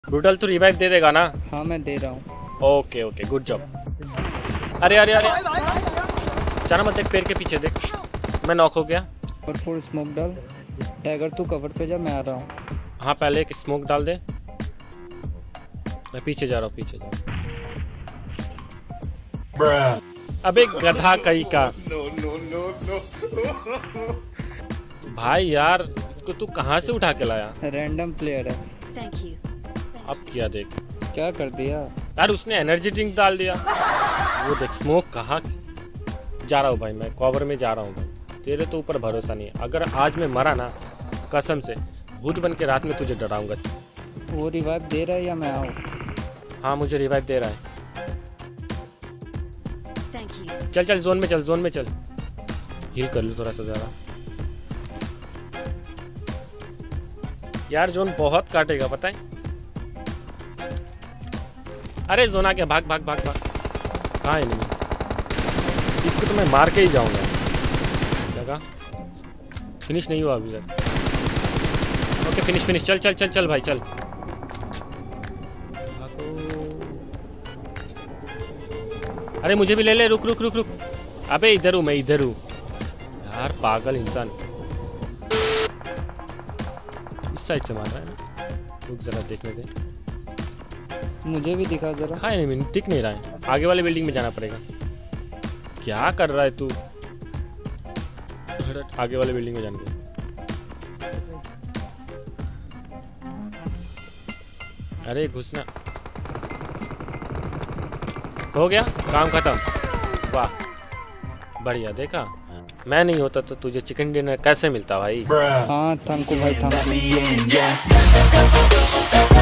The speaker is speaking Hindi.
ब्रूटल तू रिवाइव दे देगा ना? हाँ मैं दे रहा हूँ। Okay okay good job. अरे अरे अरे जाना मत, देख पेड़ के पीछे देख, मैं नॉक हो गया। और फुल स्मोक डाल। टाइगर तू कवर पे जा, मैं आ रहा हूँ। हाँ पहले एक स्मोक डाल दे, मैं पीछे जा रहा हूँ, पीछे जा रहा हूँ। अबे गधा कहीं का। भाई यार इसको तू कहाँ से उठा के लाया? रैंडम प्लेयर है। अब किया देख, क्या कर दिया यार उसने एनर्जी ड्रिंक डाल दिया। वो देख स्मोक कहाँ। जा रहा हूँ भाई, मैं कवर में जा रहा हूँ भाई, तेरे तो ऊपर भरोसा नहीं है। अगर आज मैं मरा ना, कसम से भूत बन के रात में तुझे डराऊंगा। वो रिवाइव दे रहा है या मैं आऊँ? हाँ मुझे रिवाइव दे रहा है। चल चल जोन में चल, जोन में चल, हील कर लूँ थोड़ा सा ज़्यादा। यार जोन बहुत काटेगा पता है। अरे जोन आ गया, भाग भाग भाग भाग। कहाँ है नहीं, इसको तो मैं मार के ही जाऊंगा। लगा फिनिश नहीं हुआ अभी तक। ओके फिनिश फिनिश, चल चल चल चल भाई चल। अरे मुझे भी ले ले, रुक रुक रुक रुक। अबे इधर हूँ मैं, इधर हूँ यार, पागल इंसान। इस साइड से मार रहा है ना, रुक जरा देखने दे। मुझे भी दिखा जरा। खाए नहीं, दिख नहीं रहा है। आगे वाले बिल्डिंग में जाना पड़ेगा। क्या कर रहा है तू? आगे वाले बिल्डिंग में जाने दे। अरे घुसना। हो गया काम खत्म। वाह बढ़िया, देखा मैं नहीं होता तो तुझे चिकन डिनर कैसे मिलता भाई। हाँ थैंक यू भाई, थैंक यू।